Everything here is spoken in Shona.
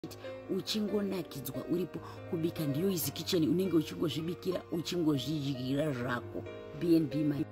uchingonakidzwa uripo. Kubika ndiyo easy kitchen, unenge uchingozvibikira uchingozvidyira zvako. BNB